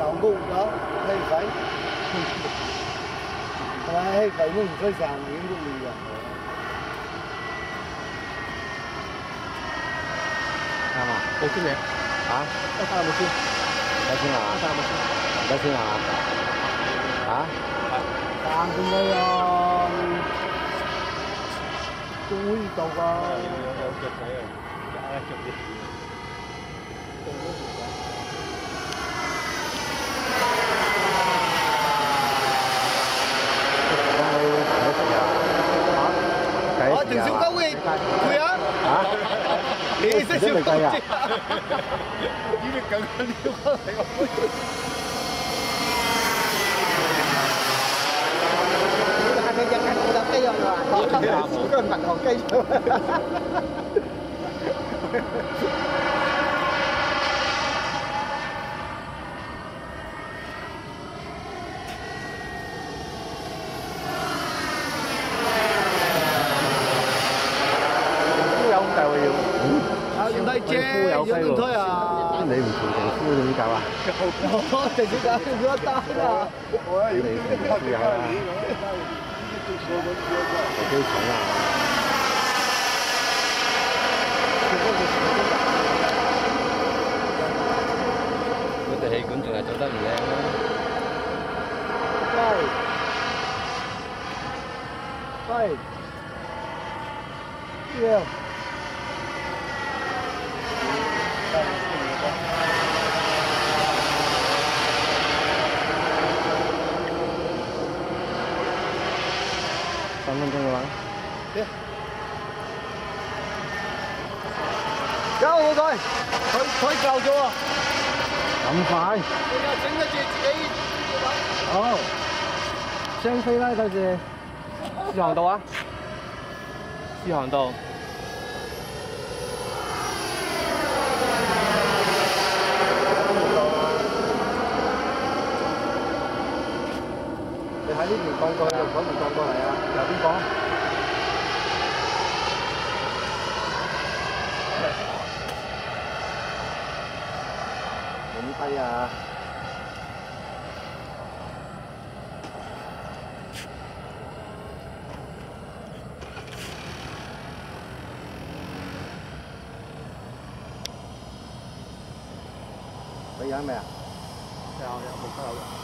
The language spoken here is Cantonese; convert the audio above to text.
廣告咗氣費，同埋氣費都唔使成已經都會嘅。 啱啊！ 冇先嘅嚇？ 得翻有冇先？ 有先啊？ 得翻有冇先？ 有先啊？嚇？ 但點解啊？都會到㗎。 有腳仔啊！腳啲。 我條小狗會會啊！ 嚇？ 你識小狗啊？ 呢啲咁樣撩翻嚟我。係日日冇得雞肉啊！燒個銀行雞出。要低啫，要點推啊？ 你唔同地夫點搞啊？ 我直接搞咗一單啊！ 你平時有啊？有機重啊！佢哋氣管仲係做得唔靚啦。 喂，喂， 3分鐘嘅話， 有好睇，佢夠咗啊！ 咁快？ 你又整得住自己好，雙飛啦，到時試航道啊！試航道。 你喺呢邊降過去，右手邊降過嚟啊！右邊降。咁低啊！俾人未啊？有冇收？